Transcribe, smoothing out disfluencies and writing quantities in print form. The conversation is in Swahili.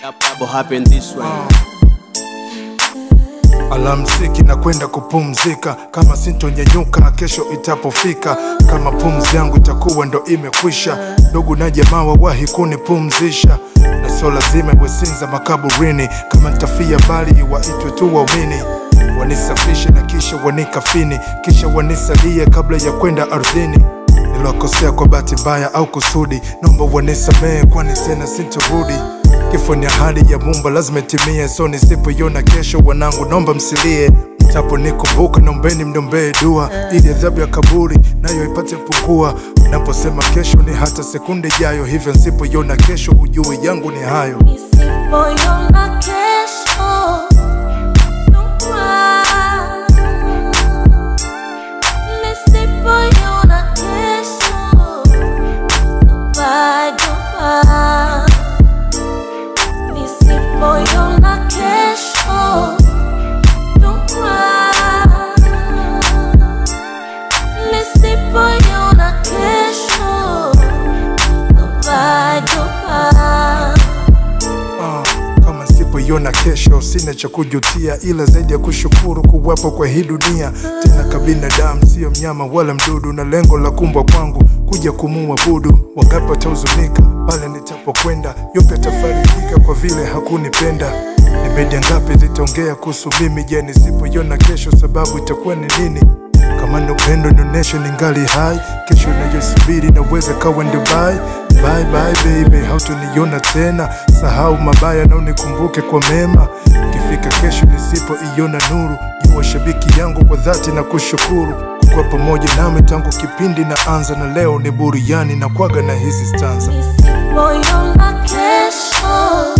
Double happen this way. Alamsiki na kwenda kupumzika, kama sintonyanyuka kesho itapofika, kama pumzi yangu itakuwa ndo imekwisha, ndugu na jamaa wawahi kunipumzisha, na sio lazima wesinza makaburini, kama nitafia bali waitwe tu waumini, wanisafishe na kisha wanikafini, kisha wanisalie kabla ya kwenda ardhini. Nilokosea kwa bahati mbaya au kusudi, naomba wanisamehe kwani tena sintorudi. Kifo ni ahadi ya Muumba lazima itimie, so nisipoiona kesho wanangu naomba msilie. Mtapo nikumbuka naombeni mniombee dua, ili adhabu ya kaburi nayo ipate pungua. Naposema kesho ni hata sekunde ijayo, hivyo nisipoiona kesho ujue yangu ni hayo. Nisipoiona kesho Yona kesho sina cha kujutia, ila zaidi ya kushukuru kuwepo kwa hii dunia. Tena kabinadamu sio mnyama wala mdudu, na lengo la kumbwa kwangu kuja kumuabudu. Wangapi watahuzunika pale nitapokwenda, yupi atafarijika kwa vile hakunipenda. Ni media ngapi zitaongea kuhusu mimi, je nisipoiona kesho sababu itakuwa ni nini? Kama ni upendo nioneshe ningali hai, kesho inayosubiri naweza kawa Dubai. Bye bye baby, hautoniona tena, sahau mabaya na unikumbuke kwa mema. Kifika kesho nisipoiona nuru, jua shabiki yangu kwa dhati na kushukuru kwa pamoja nami tangu kipindi na anza, na leo ni buriani na kwaga na hizi stanza. Nisipoiona kesho